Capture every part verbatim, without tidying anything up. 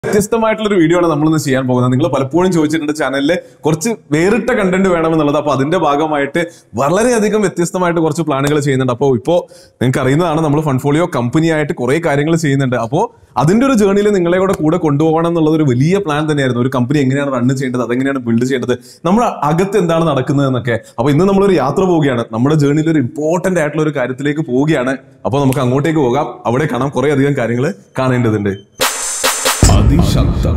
വ്യത്യസ്തമായിട്ടുള്ള വീഡിയോ ആണ് നമ്മൾ ഇന്ന് ചെയ്യാൻ പോകുന്നത്. നിങ്ങൾ പലപ്പോഴും ചോദിച്ചിട്ടുണ്ട് ചാനലിൽ കുറച്ച് വേറിട്ട കണ്ടന്റ് വേണമെന്നുള്ളത്. അപ്പോൾ അതിന്റെ ഭാഗമായിട്ട് വളരെയധികം വ്യത്യസ്തമായിട്ട് കുറച്ച് പ്ലാനുകൾ ചെയ്യുന്നുണ്ട്. അപ്പോൾ ഇപ്പോൾ നിങ്ങൾക്ക് അറിയുന്നതാണ്, നമ്മൾ ഫണ്ട്ഫോളിയോ കമ്പനി ആയിട്ട് കുറെ കാര്യങ്ങൾ ചെയ്യുന്നുണ്ട്. അപ്പോൾ അതിന്റെ ഒരു ജേർണിയിൽ നിങ്ങളെ കൂടെ കൂടെ കൊണ്ടുപോകണം എന്നുള്ളത് ഒരു വലിയ പ്ലാൻ തന്നെയായിരുന്നു. ഒരു കമ്പനി എങ്ങനെയാണ് റൺ ചെയ്യേണ്ടത്, അതെങ്ങനെയാണ് ബിൽഡ് ചെയ്യേണ്ടത്, നമ്മുടെ അകത്ത് എന്താണ് നടക്കുന്നത് എന്നൊക്കെ. അപ്പോൾ ഇന്ന് നമ്മളൊരു യാത്ര പോവുകയാണ്, നമ്മുടെ ജേർണിയിൽ ഒരു ഇമ്പോർട്ടന്റ് ആയിട്ടുള്ള ഒരു കാര്യത്തിലേക്ക് പോവുകയാണ്. അപ്പോൾ നമുക്ക് അങ്ങോട്ടേക്ക് പോകാം. അവിടെ കാണാം കുറെ അധികം കാര്യങ്ങൾ കാണേണ്ടതുണ്ട്. അതിശബ്ദം.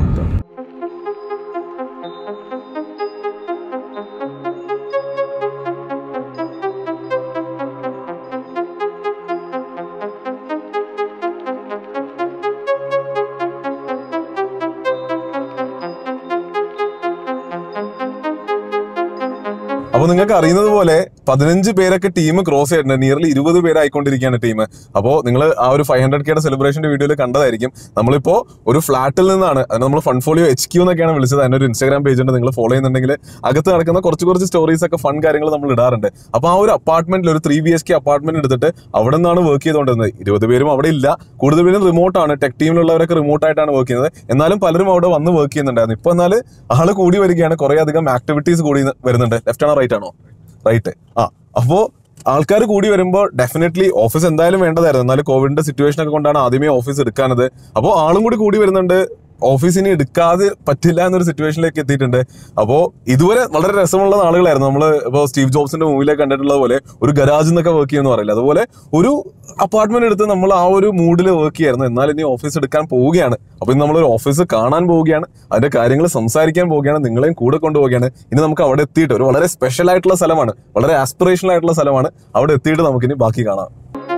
അപ്പോൾ നിങ്ങൾക്ക് അറിയുന്നത് പോലെ പതിനഞ്ച് പേരൊക്കെ ടീം ക്രോസ് ചെയ്തിട്ടുണ്ട്. നിയർലി ഇരുപത് പേരായിക്കൊണ്ടിരിക്കുകയാണ് ടീം. അപ്പോൾ നിങ്ങൾ ആ ഒരു ഫൈവ് ഹൺഡ്രഡ് കെയുടെ സെലിബ്രേഷന്റെ വീഡിയോയിൽ കണ്ടതായിരിക്കും. നമ്മളിപ്പോൾ ഒരു ഫ്ലാറ്റിൽ നിന്നാണ്, അതിന് നമ്മൾ ഫണ്ട്ഫോളിയോ എച്ച് ക്യൂ എന്നൊക്കെയാണ് വിളിച്ചത്. അതിനൊരു ഇൻസ്റ്റാഗ്രാം പേജ് ഉണ്ട്, നിങ്ങൾ ഫോളോ ചെയ്യുന്നുണ്ടെങ്കിൽ അകത്ത് നടക്കുന്ന കുറച്ച് കുറച്ച് സ്റ്റോറീസ് ഒക്കെ ഫൺ കാര്യങ്ങൾ നമ്മൾ ഇടാറുണ്ട്. അപ്പോൾ ആ ഒരു അപ്പാർട്ട്മെന്റിൽ ഒരു three B H K apartment എടുത്തിട്ട് അവിടെ നിന്നാണ് വർക്ക് ചെയ്തുകൊണ്ടിരുന്നത്. ഇരുപത് പേരും അവിടെ ഇല്ല, കൂടുതൽ പേരും റിമോട്ടാണ്. ടെക് ടീമിലുള്ളവരൊക്കെ റിമോട്ടായിട്ടാണ് വർക്ക് ചെയ്യുന്നത്. എന്നാലും പലരും അവിടെ വന്ന് വർക്ക് ചെയ്യുന്നുണ്ടായിരുന്നു. ഇപ്പൊ എന്നാൽ ആള് കൂടി വരികയാണ്, കുറെ അധികം ആക്ടിവിറ്റീസ് കൂടി വരുന്നുണ്ട്. ലെഫ്റ്റ് ആണോ റൈറ്റ് ആണോ? റൈറ്റ്. ആ അപ്പോൾ ആൾക്കാർ കൂടി വരുമ്പോൾ ഡെഫിനറ്റ്ലി ഓഫീസ് എന്തായാലും വേണ്ടതായിരുന്നു. എന്നാലും കോവിഡിന്റെ സിറ്റുവേഷൻ ഒക്കെ കൊണ്ടാണ് ആദ്യമേ ഓഫീസ് എടുക്കാനത്. അപ്പോൾ ആളും കൂടി കൂടി വരുന്നുണ്ട്. ഓഫീസിന് എടുക്കാതെ പറ്റില്ല എന്നൊരു സിറ്റുവേഷനിലേക്ക് എത്തിയിട്ടുണ്ട്. അപ്പോൾ ഇതുവരെ വളരെ രസമുള്ള നാളുകളായിരുന്നു. നമ്മൾ ഇപ്പോൾ സ്റ്റീവ് ജോബ്സിന്റെ മൂവിയിലേക്ക് കണ്ടിട്ടുള്ള പോലെ ഒരു ഗരാജ് എന്നൊക്കെ വർക്ക് ചെയ്യുമെന്ന് പറയില്ല, അതുപോലെ ഒരു അപ്പാർട്ട്മെന്റ് എടുത്ത് നമ്മൾ ആ ഒരു മൂഡിൽ വർക്ക് ചെയ്യായിരുന്നു. എന്നാൽ ഇനി ഓഫീസ് എടുക്കാൻ പോവുകയാണ്. അപ്പോൾ ഇന്ന് നമ്മളൊരു ഓഫീസ് കാണാൻ പോവുകയാണ്, അതിന്റെ കാര്യങ്ങൾ സംസാരിക്കാൻ പോവുകയാണ്, നിങ്ങളെയും കൂടെ കൊണ്ടുപോവുകയാണ്. ഇനി നമുക്ക് അവിടെ എത്തിയിട്ട്, ഒരു വളരെ സ്പെഷ്യൽ ആയിട്ടുള്ള സ്ഥലമാണ്, വളരെ ആസ്പിറേഷണൽ ആയിട്ടുള്ള സ്ഥലമാണ്, അവിടെ എത്തിയിട്ട് നമുക്കിനി ബാക്കി കാണാം.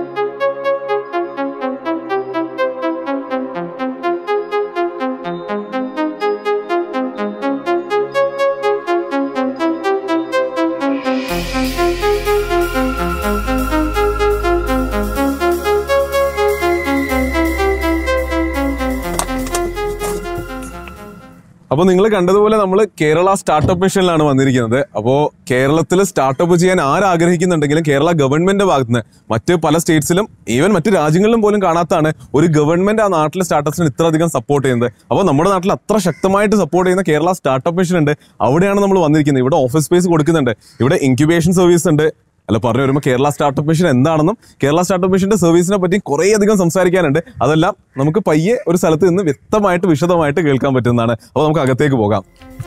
അപ്പോൾ നിങ്ങൾ കണ്ടതുപോലെ നമ്മൾ കേരള സ്റ്റാർട്ടപ്പ് മിഷനിലാണ് വന്നിരിക്കുന്നത്. അപ്പോൾ കേരളത്തിൽ സ്റ്റാർട്ടപ്പ് ചെയ്യാൻ ആരാഗ്രഹിക്കുന്നുണ്ടെങ്കിലും കേരള ഗവൺമെന്റിന്റെ ഭാഗത്ത് നിന്ന് മറ്റ് പല സ്റ്റേറ്റ്സിലും ഈവൻ മറ്റ് രാജ്യങ്ങളിലും പോലും കാണാത്താണ് ഒരു ഗവൺമെന്റ് ആ നാട്ടിലെ സ്റ്റാർട്ടപ്സിന് ഇത്ര അധികം സപ്പോർട്ട് ചെയ്യുന്നത്. അപ്പോൾ നമ്മുടെ നാട്ടിൽ അത്ര ശക്തമായിട്ട് സപ്പോർട്ട് ചെയ്യുന്ന കേരള സ്റ്റാർട്ടപ്പ് മിഷൻ ഉണ്ട്. അവിടെയാണ് നമ്മൾ വന്നിരിക്കുന്നത്. ഇവിടെ ഓഫീസ് സ്പേസ് കൊടുക്കുന്നുണ്ട്, ഇവിടെ ഇൻക്യുബേഷൻ സർവീസ് ഉണ്ട്. അല്ല, പറഞ്ഞു വരുമ്പോൾ കേരള സ്റ്റാർട്ടപ്പ് മിഷൻ എന്താണെന്നും കേരള സ്റ്റാർട്ടപ്പ് മിഷന്റെ സർവീസിനെ പറ്റി കുറേ അധികം സംസാരിക്കാനുണ്ട്. അതെല്ലാം നമുക്ക് പയ്യെ ഒരു സ്ഥലത്ത് നിന്ന് വ്യക്തമായിട്ട് വിശദമായിട്ട് കേൾക്കാൻ പറ്റുന്നതാണ്. അപ്പോൾ നമുക്ക് അകത്തേക്ക് പോകാം.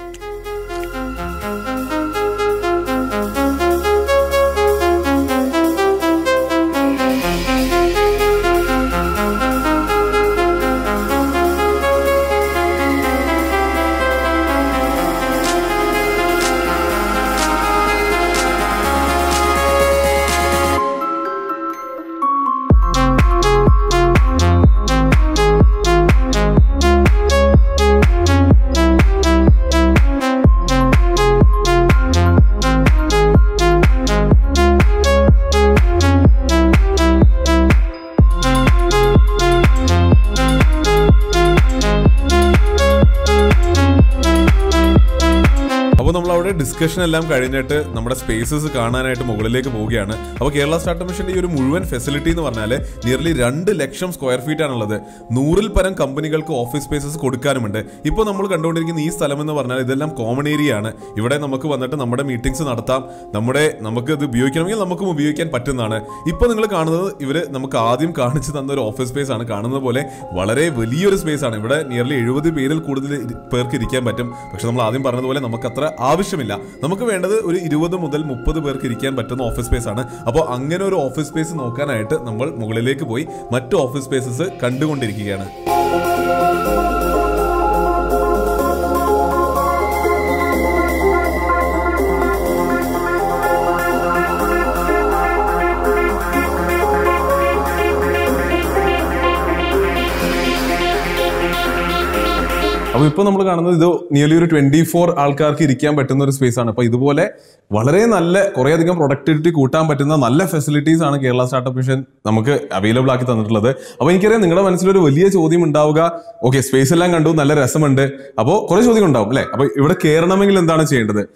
നമ്മളവിടെ ഡിസ്കഷൻ എല്ലാം കഴിഞ്ഞിട്ട് നമ്മുടെ സ്പേസസ് കാണാനായിട്ട് മുകളിലേക്ക് പോവുകയാണ്. അപ്പോൾ കേരള സ്റ്റാർട്ടപ്പ് മിഷന്റെ ഈ ഒരു മുഴുവൻ ഫെസിലിറ്റി എന്ന് പറഞ്ഞാൽ നിയർലി രണ്ട് ലക്ഷം സ്ക്വയർ ഫീറ്റ് ആണുള്ളത്. നൂറിൽ പരം കമ്പനികൾക്ക് ഓഫീസ് സ്പേസസ് കൊടുക്കാനുമുണ്ട്. ഇപ്പോൾ നമ്മൾ കണ്ടുകൊണ്ടിരിക്കുന്ന ഈ സ്ഥലം എന്ന് പറഞ്ഞാൽ ഇതെല്ലാം കോമൺ ഏരിയ ആണ്. ഇവിടെ നമുക്ക് വന്നിട്ട് നമ്മുടെ മീറ്റിംഗ്സ് നടത്താം, നമ്മുടെ നമുക്ക് ഇത് ഉപയോഗിക്കണമെങ്കിൽ നമുക്കും ഉപയോഗിക്കാൻ പറ്റുന്നതാണ്. ഇപ്പോൾ നിങ്ങൾ കാണുന്നത് ഇവര് നമുക്ക് ആദ്യം കാണിച്ചു തന്ന ഒരു ഓഫീസ് സ്പേസ് ആണ്. കാണുന്നത് പോലെ വളരെ വലിയൊരു സ്പേസ് ആണ്. ഇവിടെ നിയർലി എഴുപത് പേരിൽ കൂടുതൽ പേർക്ക് ഇരിക്കാൻ പറ്റും. പക്ഷെ നമ്മൾ ആദ്യം പറഞ്ഞതുപോലെ നമുക്ക് അത്ര ആവശ്യമില്ല. നമുക്ക് വേണ്ടത് ഒരു ഇരുപത് മുതൽ മുപ്പത് പേർക്ക് ഇരിക്കാൻ പറ്റുന്ന ഓഫീസ് സ്പേസ് ആണ്. അപ്പോൾ അങ്ങനെ ഒരു ഓഫീസ് സ്പേസ് നോക്കാനായിട്ട് നമ്മൾ മുകളിലേക്ക് പോയി മറ്റു ഓഫീസ് സ്പേസസ് കണ്ടുകൊണ്ടിരിക്കുകയാണ്. അപ്പോൾ ഇപ്പോൾ നമ്മൾ കാണുന്നത് ഇത് നിയർലി ഒരു ട്വന്റി ഫോർ ആൾക്കാർക്ക് ഇരിക്കാൻ പറ്റുന്ന ഒരു സ്പേസ് ആണ്. അപ്പോൾ ഇതുപോലെ വളരെ നല്ല കുറേ അധികം പ്രൊഡക്ടിവിറ്റി കൂട്ടാൻ പറ്റുന്ന നല്ല ഫെസിലിറ്റീസ് ആണ് കേരള സ്റ്റാർട്ടപ്പ് മിഷൻ നമുക്ക് അവൈലബിൾ ആക്കി തന്നിട്ടുള്ളത്. അപ്പോൾ എനിക്കറിയാം നിങ്ങളുടെ മനസ്സിലൊരു വലിയ ചോദ്യം ഉണ്ടാവുക, ഓക്കെ സ്പേസ് എല്ലാം കണ്ടു, നല്ല രസമുണ്ട്, അപ്പോൾ കുറേ ചോദ്യം ഉണ്ടാവും അല്ലേ. അപ്പോൾ ഇവിടെ കയറണമെങ്കിൽ എന്താണ് ചെയ്യേണ്ടത്?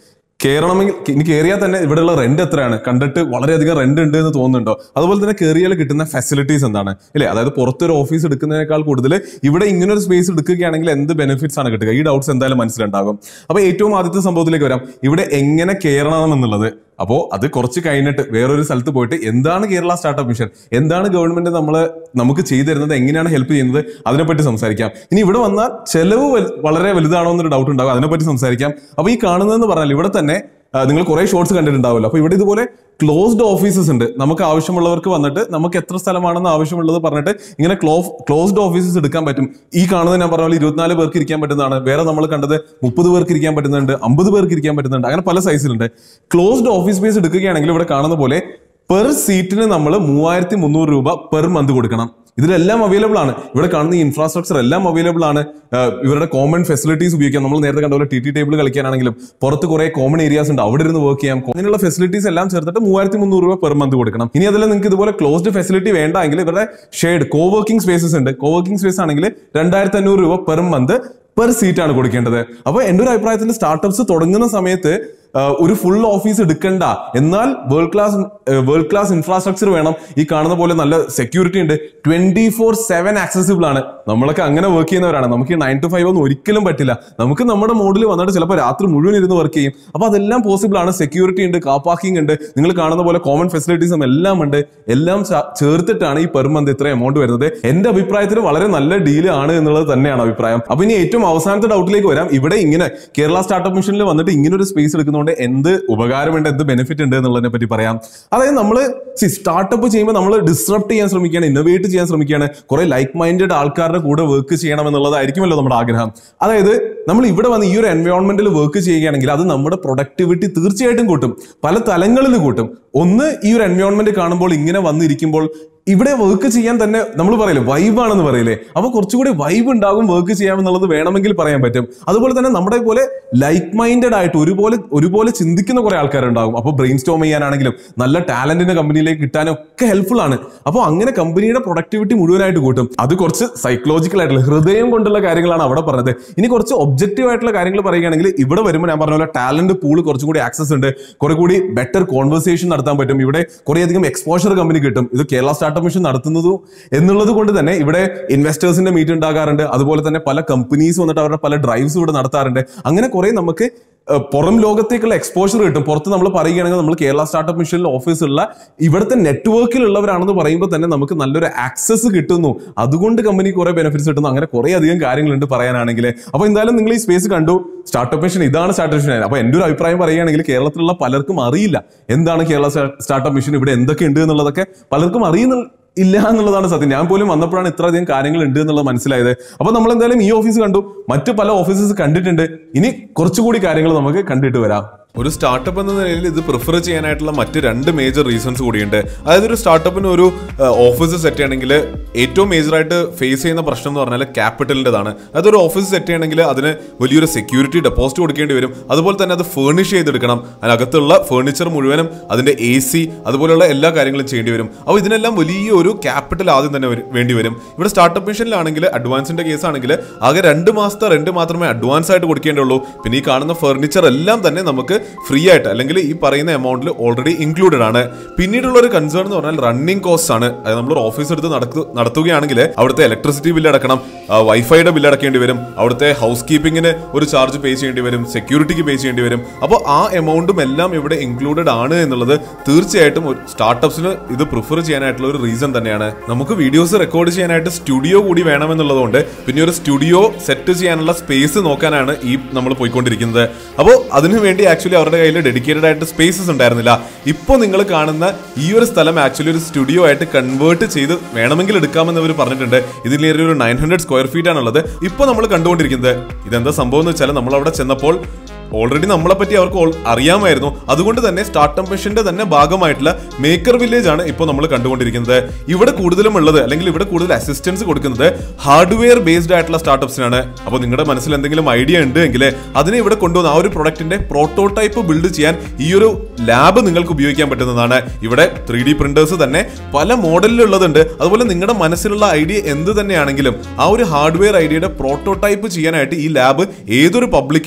കയറണമെങ്കിൽ ഇനി കയറിയാൽ തന്നെ ഇവിടെയുള്ള റെന്റ് എത്രയാണ്, കണ്ടിട്ട് വളരെയധികം റെന്റ് ഉണ്ട് എന്ന് തോന്നുന്നുണ്ടോ? അതുപോലെ തന്നെ കയറിയാൽ കിട്ടുന്ന ഫെസിലിറ്റീസ് എന്താണ് ഇല്ലേ? അതായത് പുറത്തൊരു ഓഫീസ് എടുക്കുന്നതിനേക്കാൾ കൂടുതൽ ഇവിടെ ഇങ്ങനെ ഒരു സ്പേസ് എടുക്കുകയാണെങ്കിൽ എന്ത് ബെനിഫിറ്റ്സ് ആണ് കിട്ടുക? ഈ ഡൗട്ട്സ് എന്തായാലും മനസ്സിലുണ്ടാകും. അപ്പൊ ഏറ്റവും ആദ്യത്തെ സംഭവത്തിലേക്ക് വരാം, ഇവിടെ എങ്ങനെ കയറണം എന്നുള്ളത്. അപ്പോൾ അത് കുറച്ച് കഴിഞ്ഞിട്ട് വേറൊരു സ്ഥലത്ത് പോയിട്ട് എന്താണ് കേരള സ്റ്റാർട്ടപ്പ് മിഷൻ, എന്താണ് ഗവൺമെന്റ് നമ്മള് നമുക്ക് ചെയ്തു തരുന്നത്, എങ്ങനെയാണ് ഹെൽപ്പ് ചെയ്യുന്നത്, അതിനെപ്പറ്റി സംസാരിക്കാം. ഇനി ഇവിടെ വന്നാൽ ചെലവ് വളരെ വലുതാണോ എന്നൊരു ഡൗട്ട് ഉണ്ടാകും, അതിനെപ്പറ്റി സംസാരിക്കാം. അപ്പൊ ഈ കാണുന്നതെന്ന് പറഞ്ഞാൽ ഇവിടെ തന്നെ നിങ്ങൾ കുറെ ഷോർട്സ് കണ്ടിട്ടുണ്ടാവുമല്ലോ. അപ്പൊ ഇവിടെ ഇതുപോലെ ക്ലോസ്ഡ് ഓഫീസസ് ഉണ്ട്. നമുക്ക് ആവശ്യമുള്ളവർക്ക് വന്നിട്ട് നമുക്ക് എത്ര സ്ഥലമാണെന്ന് ആവശ്യമുള്ളത് പറഞ്ഞിട്ട് ഇങ്ങനെ ക്ലോ ക്ലോസ്ഡ് ഓഫീസസ് എടുക്കാൻ പറ്റും. ഈ കാണുന്നത് ഞാൻ പറഞ്ഞ പോലെ ഇരുപത്തിനാല് പേർക്ക് ഇരിക്കാൻ പറ്റുന്നതാണ്. വേറെ നമ്മൾ കണ്ടത് മുപ്പത് പേർക്ക് ഇരിക്കാൻ പറ്റുന്നുണ്ട്, അമ്പത് പേർക്ക് ഇരിക്കാൻ പറ്റുന്നുണ്ട്. അങ്ങനെ പല സൈസിലുണ്ട്. ക്ലോസ്ഡ് ഓഫീസ് സ്പേസ് എടുക്കുകയാണെങ്കിൽ ഇവിടെ കാണുന്ന പോലെ പെർ സീറ്റിന് നമ്മൾ മൂവായിരത്തി മുന്നൂറ് രൂപ പെർ മന്ത് കൊടുക്കണം. ഇതിലെല്ലാം അവൈലബിൾ ആണ്. ഇവിടെ കാണുന്ന ഈ ഇൻഫ്രാസ്ട്രക്ചർ എല്ലാം അവൈലബിൾ ആണ്. ഇവരുടെ കോമൺ ഫെസിലിറ്റീസ് ഉപയോഗിക്കാം. നമ്മൾ നേരത്തെ കണ്ട പോലെ ടി ടി ടേബിൾ കളിക്കാനാണെങ്കിലും പുറത്ത് കുറെ കോമൺ ഏരിയാസ് ഉണ്ട്, അവിടെ ഇരുന്ന് വർക്ക് ചെയ്യാം. അങ്ങനെയുള്ള ഫെസിലിറ്റീസ് എല്ലാം ചേർത്തിട്ട് മൂവായിരത്തി മുന്നൂറ് രൂപ പെർ മന്ത് കൊടുക്കണം. ഇനി അതിൽ നിങ്ങൾക്ക് ഇതുപോലെ ക്ലോസ്ഡ് ഫെസിലിറ്റി വേണ്ടെങ്കിൽ ഇവരുടെ ഷെയ്ഡ് കോ വർക്കിംഗ് സ്പേസസ് ഉണ്ട്. കോ വർക്കിംഗ് സ്പേസ് ആണെങ്കിൽ രണ്ടായിരത്തി അഞ്ഞൂറ് രൂപ പെർ മന്ത് പെർ സീറ്റ് ആണ് കൊടുക്കേണ്ടത്. അപ്പൊ എന്റെ ഒരു അഭിപ്രായത്തിൽ സ്റ്റാർട്ടപ്സ് തുടങ്ങുന്ന സമയത്ത് ഒരു ഫുൾ ഓഫീസ് എടുക്കണ്ട, എന്നാൽ world class world class infrastructure വേണം. ഈ കാണുന്ന പോലെ നല്ല സെക്യൂരിറ്റി ഉണ്ട്, ട്വന്റി ഫോർ സെവൻ ആക്സസിബിൾ ആണ്. നമ്മളൊക്കെ അങ്ങനെ വർക്ക് ചെയ്യുന്നവരാണ്. നമുക്ക് ഈ നയൻ ടു ഫൈവ് ഒന്നും ഒരിക്കലും പറ്റില്ല. നമുക്ക് നമ്മുടെ മോഡിൽ വന്നിട്ട് ചിലപ്പോൾ രാത്രി മുഴുവൻ ഇരുന്ന് വർക്ക് ചെയ്യും. അപ്പൊ അതെല്ലാം പോസിബിൾ ആണ്. സെക്യൂരിറ്റി ഉണ്ട്, കാർ പാർക്കിംഗ് ഉണ്ട്, നിങ്ങൾ കാണുന്ന പോലെ കോമൺ ഫെസിലിറ്റീസും എല്ലാം ഉണ്ട്. എല്ലാം ചേർത്തിട്ടാണ് ഈ പെർ മന്ത് ഇത്ര എമൗണ്ട് വരുന്നത്. എന്റെ അഭിപ്രായത്തിൽ വളരെ നല്ല ഡീൽ ആണ് എന്നുള്ളത് തന്നെയാണ് അഭിപ്രായം. അപ്പൊ ഇനി ഏറ്റവും അവസാനത്തെ ഡൗട്ടിലേക്ക് വരാം. ഇവിടെ ഇങ്ങനെ കേരള സ്റ്റാർട്ടപ്പ് മിഷനിൽ വന്നിട്ട് ഇങ്ങനെ ഒരു സ്പേസ് എടുക്കുന്ന എന്ത് ഉപകാരമുണ്ട്, എന്ത് ബെനിഫിറ്റ് ഉണ്ട് എന്നുള്ളതിനെ പറ്റി പറയാം. അതായത് നമ്മൾ സ്റ്റാർട്ടപ്പ് ചെയ്യുമ്പോൾ നമ്മൾ ഡിസ്റപ്റ്റ് ചെയ്യാൻ ശ്രമിക്കുകയാണ്, ഇന്നോവേറ്റ് ചെയ്യാൻ ശ്രമിക്കുകയാണ്, കുറെ ലൈക്ക് മൈൻഡഡ് ആൾക്കാരുടെ കൂടെ വർക്ക് ചെയ്യണം എന്നുള്ളതായിരിക്കുമല്ലോ നമ്മുടെ ആഗ്രഹം. അതായത് നമ്മൾ ഇവിടെ വന്ന് ഈ ഒരു എൻവയോൺമെന്റിൽ വർക്ക് ചെയ്യുകയാണെങ്കിൽ അത് നമ്മുടെ പ്രൊഡക്ടിവിറ്റി തീർച്ചയായിട്ടും കൂട്ടും, പല തലങ്ങളിൽ കൂട്ടും. ഒന്ന്, ഈ ഒരു എൻവയോൺമെന്റ് കാണുമ്പോൾ ഇങ്ങനെ വന്നിരിക്കുമ്പോൾ ഇവിടെ വർക്ക് ചെയ്യാൻ തന്നെ നമ്മൾ പറയില്ലേ വൈബാണെന്ന് പറയില്ലേ, അപ്പൊ കുറച്ചുകൂടി വൈബ് ഉണ്ടാകും, വർക്ക് ചെയ്യാമെന്നുള്ളത് വേണമെങ്കിൽ പറയാൻ പറ്റും. അതുപോലെ തന്നെ നമ്മുടെ പോലെ ലൈക്ക് മൈൻഡഡ് ആയിട്ട് ഒരുപോലെ ഒരുപോലെ ചിന്തിക്കുന്ന കുറെ ആൾക്കാരുണ്ടാകും. അപ്പൊ ബ്രെയിൻ സ്റ്റോം ചെയ്യാനാണെങ്കിലും നല്ല ടാലന്റിന്റെ കമ്പനിയിലേക്ക് കിട്ടാനും ഒക്കെ ഹെൽപ്ഫുൾ ആണ്. അപ്പോൾ അങ്ങനെ കമ്പനിയുടെ പ്രൊഡക്ടിവിറ്റി മുഴുവനായിട്ട് കൂട്ടും. അത് കുറച്ച് സൈക്കോളജിക്കൽ ആയിട്ടുള്ള ഹൃദയം കൊണ്ടുള്ള കാര്യങ്ങളാണ് അവിടെ പറഞ്ഞത്. ഇനി കുറച്ച് ഒബ്ജക്റ്റീവ് ആയിട്ടുള്ള കാര്യങ്ങൾ പറയുകയാണെങ്കിൽ ഇവിടെ വരുമ്പോൾ ഞാൻ പറഞ്ഞ പോലെ ടാലന്റ് പൂള് കുറച്ചും കൂടി ആക്സസ് ഉണ്ട്, കുറെ കൂടി ബെറ്റർ കോൺവെർസേഷൻ നടത്താൻ പറ്റും. ഇവിടെ കുറേയധികം എക്സ്പോഷർ കമ്പനി കിട്ടും. ഇത് കേരള സ്റ്റാർട്ടപ്പ് മിഷൻ നടത്തുന്നതു എന്നുള്ളത് കൊണ്ട് തന്നെ ഇവിടെ ഇൻവെസ്റ്റേഴ്സിന്റെ മീറ്റ് ഉണ്ടാകാറുണ്ട്. അതുപോലെ തന്നെ പല കമ്പനീസ് വന്നിട്ട് അവരുടെ പല ഡ്രൈവ്സ് ഇവിടെ നടത്താറുണ്ട്. അങ്ങനെ കുറെ നമുക്ക് പുറം ലോകത്തേക്കുള്ള എക്സ്പോഷർ കിട്ടും. പുറത്ത് നമ്മൾ പറയുകയാണെങ്കിൽ നമ്മൾ കേരള സ്റ്റാർട്ടപ്പ് മിഷനിൽ ഓഫീസുള്ള ഇവിടുത്തെ നെറ്റ്വർക്കിലുള്ളവരാണെന്ന് പറയുമ്പോൾ തന്നെ നമുക്ക് നല്ലൊരു ആക്സസ് കിട്ടുന്നു. അതുകൊണ്ട് കമ്പനി കുറെ ബെനിഫിറ്റ്സ് കിട്ടുന്നു. അങ്ങനെ കുറെ അധികം കാര്യങ്ങളുണ്ട് പറയാനാണെങ്കിൽ. അപ്പൊ എന്തായാലും നിങ്ങൾ ഈ സ്പേസ് കണ്ടു, സ്റ്റാർട്ടപ്പ് മിഷൻ ഇതാണ് സ്റ്റാർട്ടപ്പ് മിഷൻ. അപ്പൊ എന്റെ ഒരു അഭിപ്രായം പറയുകയാണെങ്കിൽ കേരളത്തിലുള്ള പലർക്കും അറിയില്ല എന്താണ് കേരള സ്റ്റാർട്ടപ്പ് മിഷൻ, ഇവിടെ എന്തൊക്കെ ഉണ്ട് എന്നുള്ളതൊക്കെ പലർക്കും അറിയുന്ന ഇല്ല എന്നുള്ളതാണ് സത്യം. ഞാൻ പോലും വന്നപ്പോഴാണ് ഇത്ര അധികം കാര്യങ്ങൾ ഉണ്ട് എന്നുള്ളത് മനസ്സിലായത്. അപ്പൊ നമ്മൾ എന്തായാലും ഈ ഓഫീസ് കണ്ടു, മറ്റു പല ഓഫീസസ് കണ്ടിട്ടുണ്ട്. ഇനി കുറച്ചുകൂടി കാര്യങ്ങൾ നമുക്ക് കണ്ടിട്ട് വരാം. ഒരു സ്റ്റാർട്ടപ്പ് എന്ന നിലയിൽ ഇത് പ്രിഫർ ചെയ്യാനായിട്ടുള്ള മറ്റ് രണ്ട് മേജർ റീസൺസ് കൂടിയുണ്ട്. അതായത് ഒരു സ്റ്റാർട്ടപ്പിന് ഒരു ഓഫീസ് സെറ്റ് ചെയ്യണമെങ്കിൽ ഏറ്റവും മേജറായിട്ട് ഫേസ് ചെയ്യുന്ന പ്രശ്നം എന്ന് പറഞ്ഞാൽ ക്യാപിറ്റലിൻ്റെതാണ്. അതായത് ഒരു ഓഫീസ് സെറ്റ് ചെയ്യണമെങ്കിൽ അതിന് വലിയൊരു സെക്യൂരിറ്റി ഡെപ്പോസിറ്റ് കൊടുക്കേണ്ടി വരും. അതുപോലെ തന്നെ അത് ഫേർണിഷ് ചെയ്തെടുക്കണം. അതിനകത്തുള്ള ഫേർണിച്ചർ മുഴുവനും അതിന്റെ എ സി അതുപോലെയുള്ള എല്ലാ കാര്യങ്ങളും ചെയ്യേണ്ടി വരും. അപ്പോൾ ഇതിനെല്ലാം വലിയൊരു ക്യാപിറ്റൽ ആദ്യം തന്നെ വേണ്ടി വരും. ഇവിടെ സ്റ്റാർട്ടപ്പ് മിഷനിലാണെങ്കിൽ അഡ്വാൻസിന്റെ കേസ് ആണെങ്കിൽ ആകെ രണ്ട് മാസത്തെ റെന്റ് മാത്രമേ അഡ്വാൻസ് ആയിട്ട് കൊടുക്കേണ്ടുള്ളൂ. പിന്നെ ഈ കാണുന്ന ഫർണിച്ചർ എല്ലാം തന്നെ നമുക്ക് ഫ്രീ ആയിട്ട് അല്ലെങ്കിൽ ഈ പറയുന്ന എമൗണ്ടിൽ ഓൾറെഡി ഇൻക്ലൂഡഡ് ആണ്. പിന്നീടുള്ള ഒരു കൺസേൺ എന്ന് പറഞ്ഞാൽ റണ്ണിങ് കോസ്റ്റ് ആണ്. അതായത് നമ്മൾ ഓഫീസ് എടുത്ത് നടത്തുകയാണെങ്കിൽ അവിടുത്തെ ഇലക്ട്രിസിറ്റി ബില്ല് അടക്കണം, വൈഫൈയുടെ ബില്ല് അടക്കേണ്ടി വരും, അവിടുത്തെ ഹൗസ് കീപ്പിങ്ങിന് ഒരു ചാർജ് പേ ചെയ്യേണ്ടി വരും, സെക്യൂരിറ്റിക്ക് പേ ചെയ്യേണ്ടി വരും. അപ്പോൾ ആ എമൗണ്ടും എല്ലാം ഇവിടെ ഇൻക്ലൂഡഡ് ആണ് എന്നുള്ളത് തീർച്ചയായിട്ടും സ്റ്റാർട്ടപ്സിന് ഇത് പ്രിഫർ ചെയ്യാനായിട്ടുള്ള ഒരു റീസൺ തന്നെയാണ്. നമുക്ക് വീഡിയോസ് റെക്കോർഡ് ചെയ്യാനായിട്ട് സ്റ്റുഡിയോ കൂടി വേണമെന്നുള്ളതുകൊണ്ട് പിന്നെ ഒരു സ്റ്റുഡിയോ സെറ്റ് ചെയ്യാനുള്ള സ്പേസ് നോക്കാനാണ് ഈ നമ്മൾ പോയിക്കൊണ്ടിരിക്കുന്നത്. അപ്പോൾ അതിനുവേണ്ടി ആക്ച്വലി അവരുടെ കയ്യിൽ ഡെഡിക്കേറ്റഡ് ആയിട്ട് സ്പേസസ് ഉണ്ടായിരുന്നില്ല. ഇപ്പോൾ നിങ്ങൾ കാണുന്ന ഈ ഒരു സ്ഥലം ആക്ച്വലി ഒരു സ്റ്റുഡിയോ ആയിട്ട് കൺവേർട്ട് ചെയ്ത് വേണമെങ്കിൽ എടുക്കാമെന്ന് അവർ പറഞ്ഞിട്ടുണ്ട്. ഇതിൽ ഒരു നയൻ ഹൺഡ്രഡ് സ്ക്വയർ ഫീറ്റ് ആണുള്ളത്. ഇപ്പോൾ നമ്മൾ കണ്ടുകൊണ്ടിരിക്കുന്നത് ഇതെന്താ സംഭവം എന്ന് വെച്ചാൽ നമ്മൾ അവിടെ ചെന്നപ്പോൾ ഓൾറെഡി നമ്മളെ പറ്റി അവർക്ക് അറിയാമായിരുന്നു. അതുകൊണ്ട് തന്നെ സ്റ്റാർട്ടപ്പ് മിഷന്റെ തന്നെ ഭാഗമായിട്ടുള്ള മേക്കർ വില്ലേജ് ആണ് ഇപ്പോൾ നമ്മൾ കണ്ടുകൊണ്ടിരിക്കുന്നത്. ഇവിടെ കൂടുതലും ഉള്ളത് അല്ലെങ്കിൽ ഇവിടെ കൂടുതൽ അസിസ്റ്റൻസ് കൊടുക്കുന്നത് ഹാർഡ്വെയർ ബേസ്ഡ് ആയിട്ടുള്ള സ്റ്റാർട്ടപ്സിനാണ്. അപ്പോൾ നിങ്ങളുടെ മനസ്സിൽ എന്തെങ്കിലും ഐഡിയ ഉണ്ട് എങ്കിൽ അതിനെ ഇവിടെ കൊണ്ടുവന്ന് ആ ഒരു പ്രൊഡക്റ്റിന്റെ പ്രോട്ടോടൈപ്പ് ബിൽഡ് ചെയ്യാൻ ഈ ഒരു ലാബ് നിങ്ങൾക്ക് ഉപയോഗിക്കാൻ പറ്റുന്നതാണ്. ഇവിടെ ത്രീ ഡി പ്രിന്റേഴ്സ് തന്നെ പല മോഡലിലുള്ളതുണ്ട്. അതുപോലെ നിങ്ങളുടെ മനസ്സിലുള്ള ഐഡിയ എന്ത് തന്നെയാണെങ്കിലും ആ ഒരു ഹാർഡ്വെയർ ഐഡിയയുടെ പ്രോട്ടോടൈപ്പ് ചെയ്യാനായിട്ട് ഈ ലാബ് ഏതൊരു പബ്ലിക്കിനും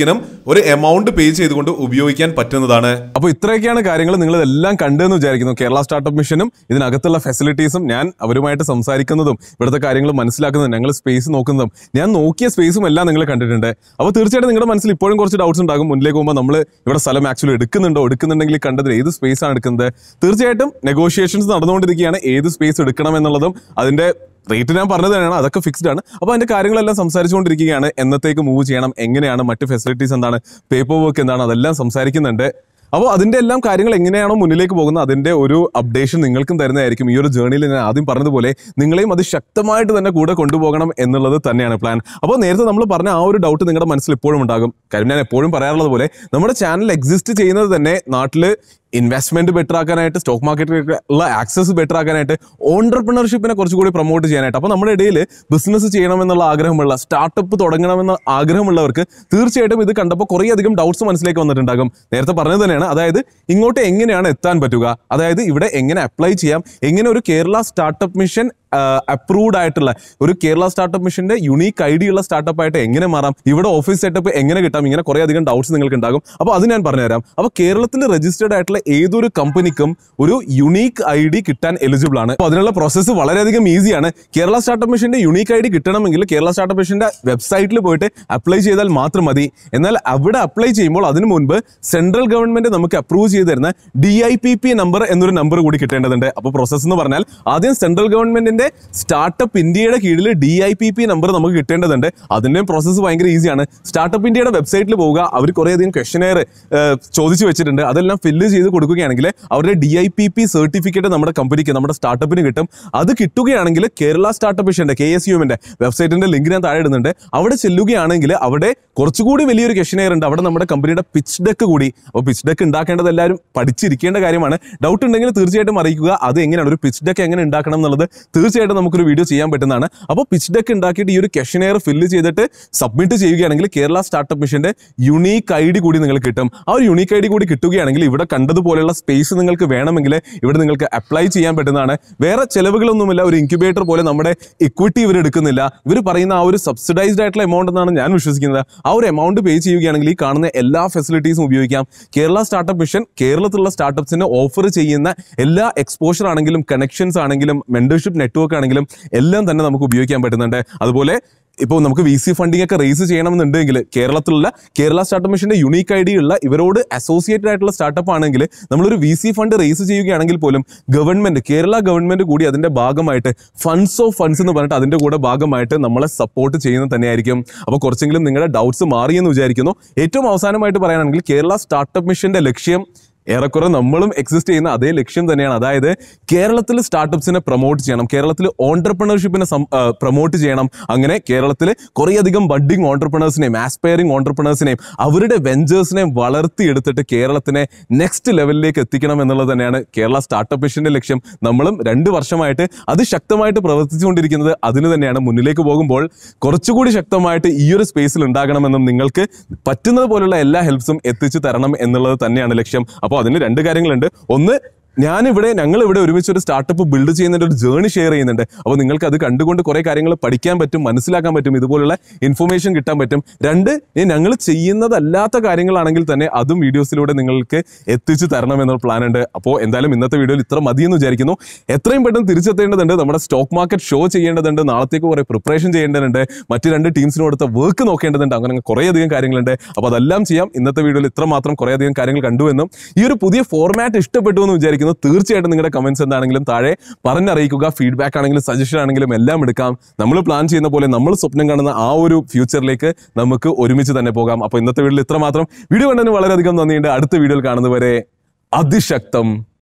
ഒരു എമൗണ്ട് പേ ചെയ്തുകൊണ്ട് ഉപയോഗിക്കാൻ പറ്റുന്നതാണ്. അപ്പോൾ ഇത്രയൊക്കെയാണ് കാര്യങ്ങൾ. നിങ്ങൾ ഇതെല്ലാം കണ്ടെന്ന് വിചാരിക്കുന്നു. കേരള സ്റ്റാർട്ടപ്പ് മിഷനും ഇതിനകത്തുള്ള ഫെസിലിറ്റീസും ഞാൻ അവരുമായിട്ട് സംസാരിക്കുന്നതും ഇവിടുത്തെ കാര്യങ്ങൾ മനസ്സിലാക്കുന്നതും ഞങ്ങൾ സ്പേസ് നോക്കുന്നതും ഞാൻ നോക്കിയ സ്പേസും എല്ലാം നിങ്ങൾ കണ്ടിട്ടുണ്ട്. അപ്പോൾ തീർച്ചയായിട്ടും നിങ്ങളുടെ മനസ്സിൽ ഇപ്പോഴും കുറച്ച് ഡൗട്ട്സ് ഉണ്ടാകും. മുന്നിലേക്ക് പോകുമ്പോൾ നമ്മൾ ഇവിടെ സ്ഥലം ആക്ച്വലി എടുക്കുന്നുണ്ടോ, എടുക്കുന്നുണ്ടെങ്കിൽ കണ്ടതിൽ ഏത് സ്പേസ് ആണ് എടുക്കുന്നത്. തീർച്ചയായിട്ടും നെഗോഷിയേഷൻസ് നടന്നുകൊണ്ടിരിക്കുകയാണ്. ഏത് സ്പേസ് എടുക്കണം എന്നുള്ളതും അതിന്റെ റേറ്റ് ഞാൻ പറഞ്ഞത് തന്നെയാണ്, അതൊക്കെ ഫിക്സ്ഡ് ആണ്. അപ്പോൾ അതിന്റെ കാര്യങ്ങളെല്ലാം സംസാരിച്ചുകൊണ്ടിരിക്കുകയാണ്. എന്നത്തേക്ക് മൂവ് ചെയ്യണം, എങ്ങനെയാണ്, മറ്റ് ഫെസിലിറ്റീസ് എന്താണ്, പേപ്പർ വർക്ക് എന്താണ്, അതെല്ലാം സംസാരിക്കുന്നുണ്ട്. അപ്പോൾ അതിന്റെ എല്ലാം കാര്യങ്ങൾ എങ്ങനെയാണോ മുന്നിലേക്ക് പോകുന്നത് അതിന്റെ ഒരു അപ്ഡേഷൻ നിങ്ങൾക്കും തരുന്നതായിരിക്കും. ഈ ഒരു ജേർണിയിൽ ഞാൻ ആദ്യം പറഞ്ഞതുപോലെ നിങ്ങളെയും അത് ശക്തമായിട്ട് തന്നെ കൂടെ കൊണ്ടുപോകണം എന്നുള്ളത് തന്നെയാണ് പ്ലാൻ. അപ്പോൾ നേരത്തെ നമ്മൾ പറഞ്ഞ ആ ഒരു ഡൗട്ട് നിങ്ങളുടെ മനസ്സിൽ എപ്പോഴും ഉണ്ടാകും. കാര്യം ഞാൻ എപ്പോഴും പറയാറുള്ളത് പോലെ നമ്മുടെ ചാനൽ എക്സിസ്റ്റ് ചെയ്യുന്നത് തന്നെ നാട്ടില് ഇൻവെസ്റ്റ്മെന്റ് ബെറ്റർ ആക്കാനായിട്ട്, സ്റ്റോക്ക് മാർക്കറ്റിലുള്ള ആക്സസ് ബെറ്റർ ആക്കാനായിട്ട്, ഓൺടർപ്രണർഷിപ്പിനെ കുറച്ചുകൂടി പ്രൊമോട്ട് ചെയ്യാനായിട്ട്. അപ്പോൾ നമ്മുടെ ഇടയിൽ ബിസിനസ് ചെയ്യണമെന്നുള്ള ആഗ്രഹമുള്ള, സ്റ്റാർട്ടപ്പ് തുടങ്ങണമെന്ന ആഗ്രഹമുള്ളവർക്ക് തീർച്ചയായിട്ടും ഇത് കണ്ടപ്പോൾ കുറേ അധികം ഡൗട്ട്സ് മനസ്സിലേക്ക് വന്നിട്ടുണ്ടാകും. നേരത്തെ പറഞ്ഞത് തന്നെയാണ്, അതായത് ഇങ്ങോട്ട് എങ്ങനെയാണ് എത്താൻ പറ്റുക, അതായത് ഇവിടെ എങ്ങനെ അപ്ലൈ ചെയ്യാം, എങ്ങനെ ഒരു കേരള സ്റ്റാർട്ടപ്പ് മിഷൻ അപ്രൂവ്ഡ് ആയിട്ടുള്ള ഒരു കേരള സ്റ്റാർട്ടപ്പ് മിഷന്റെ യുണീക്ക് ഐ ഡി ഉള്ള സ്റ്റാർട്ടപ്പ് ആയിട്ട് എങ്ങനെ മാറാം, ഇവിടെ ഓഫീസ് സെറ്റപ്പ് എങ്ങനെ കിട്ടാം, ഇങ്ങനെ കുറെ അധികം ഡൗട്ട്സ് നിങ്ങൾക്ക് ഉണ്ടാകും. അപ്പോൾ അത് ഞാൻ പറഞ്ഞുതരാം. അപ്പോൾ കേരളത്തിൽ രജിസ്റ്റേർഡ് ആയിട്ടുള്ള ഏതൊരു കമ്പനിക്കും ഒരു യുണീക്ക് ഐ ഡി കിട്ടാൻ എലിജിബിൾ ആണ്. അപ്പോൾ അതിനുള്ള പ്രോസസ്സ് വളരെയധികം ഈസിയാണ്. കേരള സ്റ്റാർട്ടപ്പ് മിഷന്റെ യുണീക്ക് ഐ ഡി കിട്ടണമെങ്കിൽ കേരള സ്റ്റാർട്ടപ്പ് മിഷന്റെ വെബ്സൈറ്റിൽ പോയിട്ട് അപ്ലൈ ചെയ്താൽ മാത്രം മതി. എന്നാൽ അവിടെ അപ്ലൈ ചെയ്യുമ്പോൾ അതിനു മുൻപ് സെൻട്രൽ ഗവൺമെന്റ് നമുക്ക് അപ്രൂവ് ചെയ്ത് തരുന്ന D I P P number എന്നൊരു നമ്പർ കൂടി കിട്ടേണ്ടതുണ്ട്. അപ്പോൾ പ്രോസസ്സ് എന്ന് പറഞ്ഞാൽ ആദ്യം സെൻട്രൽ ഗവൺമെന്റിന്റെ സ്റ്റാർട്ടപ്പ് ഇന്ത്യയുടെ കീഴിൽ D I P P number നമുക്ക് കിട്ടേണ്ടതുണ്ട്. അതിന്റെ പ്രോസസ്സ് ഭയങ്കര ഈസിയാണ്. സ്റ്റാർട്ടപ്പ് ഇന്ത്യയുടെ വെബ്സൈറ്റിൽ പോവുക, അവർ കുറേയധികം ക്വസ്റ്റനെയർ ചോദിച്ചു വെച്ചിട്ടുണ്ട്. അതെല്ലാം ഫില്ല് ചെയ്ത് കൊടുക്കുകയാണെങ്കിൽ അവരുടെ D I P P certificate നമ്മുടെ കമ്പനിക്ക്, നമ്മുടെ സ്റ്റാർട്ടപ്പിന് കിട്ടും. അത് കിട്ടുകയാണെങ്കിൽ കേരള സ്റ്റാർട്ടപ്പ് മിഷന്റെ കെ എസ് യുവിന്റെ വെബ്സൈറ്റിന്റെ ലിങ്ക് ഞാൻ താഴെ ഇടുന്നുണ്ട്. അവിടെ ചെല്ലുകയാണെങ്കിൽ അവിടെ കുറച്ചുകൂടി വലിയൊരു ക്വസ്റ്റനെയർ ഉണ്ട്. അവിടെ നമ്മുടെ കമ്പനിയുടെ പിച്ച് ഡെക്ക് കൂടി. അപ്പോൾ പിച്ച് ഡെക്ക് ഉണ്ടാക്കേണ്ടത് എല്ലാവരും പഠിച്ചിരിക്കേണ്ട കാര്യമാണ്. ഡൗട്ട് ഉണ്ടെങ്കിൽ തീർച്ചയായിട്ടും അറിയിക്കുക. അത് എങ്ങനെയാണ് ഒരു പിച്ച് ഡെക്ക് എങ്ങനെ ഉണ്ടാക്കണം എന്നുള്ളത് തീർച്ചയായിട്ടും നമുക്കൊരു വീഡിയോ ചെയ്യാൻ പറ്റുന്നതാണ്. അപ്പോൾ പിച്ച് ഡെക്ക് ഉണ്ടാക്കിയിട്ട് ഈ ഒരു ക്വസ്റ്റനെയർ ഫില്ല് ചെയ്തിട്ട് സബ്മിറ്റ് ചെയ്യുകയാണെങ്കിൽ കേരള സ്റ്റാർട്ടപ്പ് മിഷന്റെ യുണീക്ക് ഐ ഡി കൂടി നിങ്ങൾക്ക് കിട്ടും. ആ ഒരു യുണീക്ക് ഐ ഡി കൂടി കിട്ടുകയാണെങ്കിൽ ഇവിടെ കണ്ടതുപോലെയുള്ള സ്പേസ് നിങ്ങൾക്ക് വേണമെങ്കിൽ ഇവിടെ നിങ്ങൾക്ക് അപ്ലൈ ചെയ്യാൻ പറ്റുന്നതാണ്. വേറെ ചെലവുകളൊന്നുമില്ല. ഒരു ഇൻക്യുബേറ്റർ പോലെ നമ്മുടെ ഇക്വിറ്റി ഇവർ എടുക്കുന്നില്ല. ഇവർ പറയുന്ന ആ ഒരു സബ്സിഡൈസ്ഡ് ആയിട്ടുള്ള എമൗണ്ട് എന്നാണ് ഞാൻ വിശ്വസിക്കുന്നത്. ആ ഒരു എമൗണ്ട് പേ ചെയ്യുകയാണെങ്കിൽ ഈ കാണുന്ന എല്ലാ ഫെസിലിറ്റീസും ഉപയോഗിക്കാം. കേരള സ്റ്റാർട്ടപ്പ് മിഷൻ കേരളത്തിലുള്ള സ്റ്റാർട്ടപ്സിന് ഓഫർ ചെയ്യുന്ന എല്ലാ എക്സ്പോഷർ ആണെങ്കിലും കണക്ഷൻസ് ആണെങ്കിലും മെന്റർഷിപ്പ് നെറ്റ്വർക്ക് ആണെങ്കിലും എല്ലാം തന്നെ നമുക്ക് ഉപയോഗിക്കാൻ പറ്റുന്നുണ്ട്. അതുപോലെ ഇപ്പോൾ നമുക്ക് വി സി ഫണ്ടിങ് ഒക്കെ റേസ് ചെയ്യണമെന്നുണ്ടെങ്കിൽ കേരളത്തിലുള്ള കേരള സ്റ്റാർട്ടപ്പ് മിഷന്റെ യുണീക്ക് ഐ ഡി ഉള്ള ഇവരോട് അസോസിയേറ്റഡ് ആയിട്ടുള്ള സ്റ്റാർട്ടപ്പ് ആണെങ്കിൽ നമ്മളൊരു വി സി ഫണ്ട് റേസ് ചെയ്യുകയാണെങ്കിൽ പോലും ഗവൺമെന്റ്, കേരള ഗവൺമെന്റ് കൂടി അതിന്റെ ഭാഗമായിട്ട് ഫണ്ട്സ് ഓഫ് ഫണ്ട്സ് എന്ന് പറഞ്ഞിട്ട് അതിന്റെ കൂടെ ഭാഗമായിട്ട് നമ്മളെ സപ്പോർട്ട് ചെയ്യുന്നത് തന്നെയായിരിക്കും. അപ്പോൾ കുറച്ചെങ്കിലും നിങ്ങളുടെ ഡൗട്ട്സ് മാറിയെന്ന് വിചാരിക്കുന്നു. ഏറ്റവും അവസാനമായിട്ട് പറയുകയാണെങ്കിൽ കേരള സ്റ്റാർട്ടപ്പ് മിഷന്റെ ലക്ഷ്യം ഏറെക്കുറെ നമ്മളും എക്സിസ്റ്റ് ചെയ്യുന്ന അതേ ലക്ഷ്യം തന്നെയാണ്. അതായത് കേരളത്തിൽ സ്റ്റാർട്ടപ്സിനെ പ്രൊമോട്ട് ചെയ്യണം, കേരളത്തിൽ ഓൺടർപ്രണർഷിപ്പിനെ പ്രൊമോട്ട് ചെയ്യണം. അങ്ങനെ കേരളത്തിൽ കുറേയധികം ബഡ്ഡിങ് ഓൺടർപ്രണേഴ്സിനെയും ആസ്പയറിംഗ് ഓൺടർപ്രണേഴ്സിനെയും അവരുടെ വെഞ്ചേഴ്സിനെയും വളർത്തിയെടുത്തിട്ട് കേരളത്തിനെ നെക്സ്റ്റ് ലെവലിലേക്ക് എത്തിക്കണം എന്നുള്ളത് തന്നെയാണ് കേരള സ്റ്റാർട്ടപ്പ് മിഷന്റെ ലക്ഷ്യം. നമ്മളും രണ്ട് വർഷമായിട്ട് അത് ശക്തമായിട്ട് പ്രവർത്തിച്ചുകൊണ്ടിരിക്കുന്നത് അതിന് തന്നെയാണ്. മുന്നിലേക്ക് പോകുമ്പോൾ കുറച്ചുകൂടി ശക്തമായിട്ട് ഈ ഒരു സ്പേസിൽ ഉണ്ടാകണമെന്നും നിങ്ങൾക്ക് പറ്റുന്നത് പോലുള്ള എല്ലാ ഹെൽപ്സും എത്തിച്ചു തരണം എന്നുള്ളത് തന്നെയാണ് ലക്ഷ്യം. അപ്പോൾ അതിന് രണ്ട് കാര്യങ്ങളുണ്ട്. ഒന്ന്, ഞാനിവിടെ ഞങ്ങൾ ഇവിടെ ഒരുമിച്ച് ഒരു സ്റ്റാർട്ടപ്പ് ബിൽഡ് ചെയ്യുന്നതിന്റെ ഒരു ജേർണി ഷെയർ ചെയ്യുന്നുണ്ട്. അപ്പോൾ നിങ്ങൾക്ക് അത് കണ്ടുകൊണ്ട് കുറെ കാര്യങ്ങൾ പഠിക്കാൻ പറ്റും, മനസ്സിലാക്കാൻ പറ്റും, ഇതുപോലുള്ള ഇൻഫർമേഷൻ കിട്ടാൻ പറ്റും. രണ്ട്, ഞങ്ങൾ ചെയ്യുന്നതല്ലാത്ത കാര്യങ്ങളാണെങ്കിൽ തന്നെ അതും വീഡിയോസിലൂടെ നിങ്ങൾക്ക് എത്തിച്ചു തരണം എന്നൊരു പ്ലാൻ ഉണ്ട്. അപ്പോൾ എന്തായാലും ഇന്നത്തെ വീഡിയോയിൽ ഇത്ര മതിയെന്ന് വിചാരിക്കുന്നു. എത്രയും പെട്ടെന്ന് തിരിച്ചെത്തേണ്ടതുണ്ട്. നമ്മുടെ സ്റ്റോക്ക് മാർക്കറ്റ് ഷോ ചെയ്യേണ്ടതുണ്ട്. നാളത്തേക്ക് കുറെ പ്രിപ്പറേഷൻ ചെയ്യേണ്ടതുണ്ട്. മറ്റ് രണ്ട് ടീംസിന് കൊടുത്ത വർക്ക് നോക്കേണ്ടതുണ്ട്. അങ്ങനെ കുറേയധികം കാര്യങ്ങളുണ്ട്. അപ്പോൾ അതെല്ലാം ചെയ്യാം. ഇന്നത്തെ വീഡിയോയിൽ ഇത്ര മാത്രം കുറേയധികം കാര്യങ്ങൾ കണ്ടുവെന്നും ഈ ഒരു പുതിയ ഫോർമാറ്റ് ഇഷ്ടപ്പെട്ടു എന്ന് വിചാരിക്കുന്നു. തീർച്ചയായിട്ടും നിങ്ങളുടെ കമന്റ്സ് എന്താണെങ്കിലും താഴെ പറഞ്ഞറിയിക്കുക. ഫീഡ്ബാക്ക് ആണെങ്കിലും സജഷൻ ആണെങ്കിലും എല്ലാം എടുക്കാം. നമ്മൾ പ്ലാൻ ചെയ്യുന്ന പോലെ നമ്മൾ സ്വപ്നം കാണുന്ന ആ ഒരു ഫ്യൂച്ചറിലേക്ക് നമുക്ക് ഒരുമിച്ച് തന്നെ പോകാം. അപ്പോൾ ഇന്നത്തെ വീഡിയോയിൽ ഇത്ര മാത്രം. വീഡിയോ കണ്ടതിന് വളരെയധികം നന്ദിയുണ്ട്. അടുത്ത വീഡിയോയിൽ കാണുന്നവരെ അതിശക്തം.